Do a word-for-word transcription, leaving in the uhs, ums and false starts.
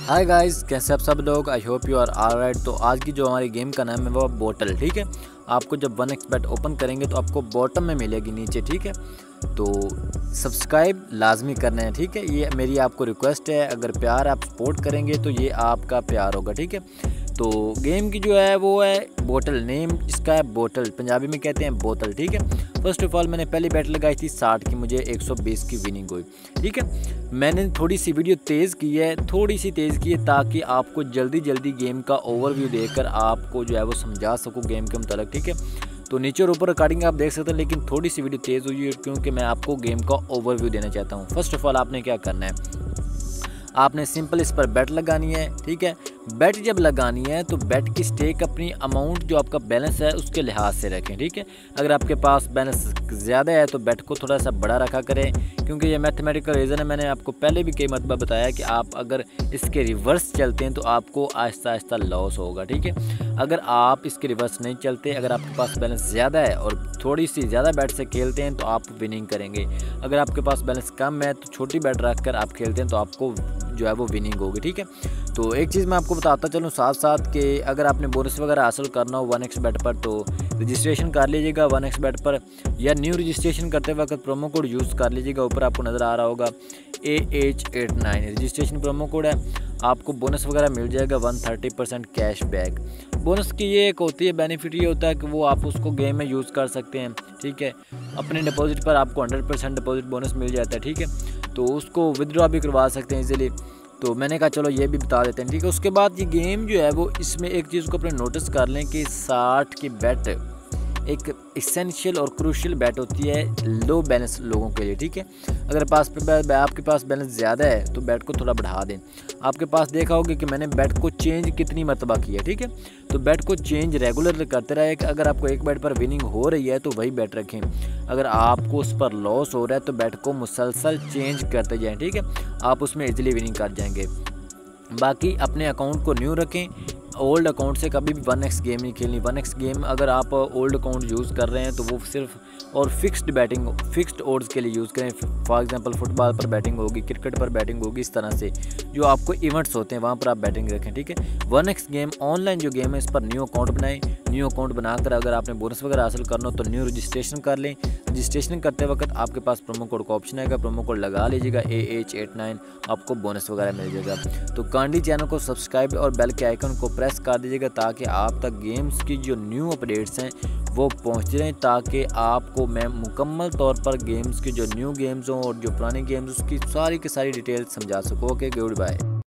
Hi guys, कैसे आप सब लोग। I hope you are alright. तो आज की जो हमारी गेम का नाम है वो बोतल, ठीक है। आपको जब वन एक्स बेट ओपन करेंगे तो आपको बॉटम में मिलेगी नीचे, ठीक है। तो सब्सक्राइब लाजमी करना है, ठीक है। ये मेरी आपको रिक्वेस्ट है, अगर प्यार आप सपोर्ट करेंगे तो ये आपका प्यार होगा, ठीक है। तो गेम की जो है वो है बोतल, नेम इसका है बोतल, पंजाबी में कहते हैं बोतल, ठीक है। फर्स्ट ऑफ ऑल मैंने पहली बैट लगाई थी साठ की, मुझे एक सौ बीस की विनिंग हुई, ठीक है। मैंने थोड़ी सी वीडियो तेज़ की है, थोड़ी सी तेज़ की है ताकि आपको जल्दी जल्दी गेम का ओवरव्यू देकर आपको जो है वो समझा सकूँ गेम के मुताबिक, ठीक है। तो नीचे और ऊपर रिकॉर्डिंग आप देख सकते हैं, लेकिन थोड़ी सी वीडियो तेज़ हुई है क्योंकि मैं आपको गेम का ओवरव्यू देना चाहता हूँ। फर्स्ट ऑफ ऑल आपने क्या करना है, आपने सिंपल इस पर बेट लगानी है, ठीक है। बेट जब लगानी है तो बेट की स्टेक अपनी अमाउंट जो आपका बैलेंस है उसके लिहाज से रखें, ठीक है। अगर आपके पास बैलेंस ज़्यादा है तो बेट को थोड़ा सा बड़ा रखा करें, क्योंकि ये मैथमेटिकल रीज़न है। मैंने आपको पहले भी कई मरतबा बताया कि आप अगर इसके रिवर्स चलते हैं तो आपको आहिस्ता आहिस्ता लॉस होगा, ठीक है। अगर आप इसके रिवर्स नहीं चलते, अगर आपके पास बैलेंस ज़्यादा है और थोड़ी सी ज़्यादा बैट से खेलते हैं तो आप विनिंग करेंगे। अगर आपके पास बैलेंस कम है तो छोटी बैट रख कर आप खेलते हैं तो आपको जो है वो विनिंग होगी, ठीक है। तो एक चीज़ मैं आपको बताता चलूँ साथ साथ कि अगर आपने बोनस वगैरह हासिल करना हो वन एक्स बेट पर तो रजिस्ट्रेशन कर लीजिएगा वन एक्स बेट पर, या न्यू रजिस्ट्रेशन करते वक्त प्रोमो कोड यूज़ कर लीजिएगा। ऊपर आपको नज़र आ रहा होगा A H eight nine registration promo code है, आपको बोनस वगैरह मिल जाएगा one thirty percent cash back. Bonus की ये एक होती है, बेनिफिट ये होता है कि वो आप उसको गेम में यूज़ कर सकते हैं, ठीक है। अपने डिपॉजिट पर आपको हंड्रेड परसेंट डिपॉजिट बोनस मिल जाता है, ठीक है। तो उसको विदड्रॉ भी करवा सकते हैं इजीली। तो मैंने कहा चलो ये भी बता देते हैं, ठीक है। उसके बाद ये गेम जो है वो इसमें एक चीज़ को अपने नोटिस कर लें कि साठ की बैट एक इसेंशियल और क्रूशियल बैट होती है लो बैलेंस लोगों के लिए, ठीक है। अगर पास आपके पास बैलेंस ज़्यादा है तो बैट को थोड़ा बढ़ा दें। आपके पास देखा होगा कि मैंने बैट को चेंज कितनी मरतबा किया, ठीक है। तो बैट को चेंज रेगुलर करते रहे कि अगर आपको एक बैट पर विनिंग हो रही है तो वही बैट रखें, अगर आपको उस पर लॉस हो रहा है तो बैट को मुसलसल चेंज करते जाएँ, ठीक है। आप उसमें इजीली विनिंग कर जाएंगे। बाकी अपने अकाउंट को न्यू रखें, ओल्ड अकाउंट से कभी भी वन एक्स गेम नहीं खेलनी। वन एक्स गेम अगर आप ओल्ड अकाउंट यूज़ कर रहे हैं तो वो सिर्फ और फिक्स्ड बैटिंग फिक्स्ड ओड्स के लिए यूज़ करें। फॉर एग्जांपल फुटबॉल पर बैटिंग होगी, क्रिकेट पर बैटिंग होगी, इस तरह से जो आपको इवेंट्स होते हैं वहाँ पर आप बैटिंग रखें, ठीक है। वन एक्स गेम ऑनलाइन जो गेम है इस पर न्यू अकाउंट बनाएं। न्यू अकाउंट बनाकर अगर आपने बोनस वगैरह हासिल करना हो तो न्यू रजिस्ट्रेशन कर लें। रजिस्ट्रेशन करते वक्त आपके पास प्रोमो कोड का ऑप्शन आएगा, प्रोमो कोड लगा लीजिएगा ए एच एट नाइन, आपको बोनस वगैरह मिल जाएगा। तो कांडी चैनल को सब्सक्राइब और बेल के आइकन को प्रेस कर दीजिएगा ताकि आप तक गेम्स की जो न्यू अपडेट्स हैं वो पहुंचती रहें, ताकि आपको मैं मुकम्मल तौर पर गेम्स की जो न्यू गेम्स हों और जो पुरानी गेम्स उसकी सारी की सारी डिटेल्स समझा सकूँ। Okay, good bye.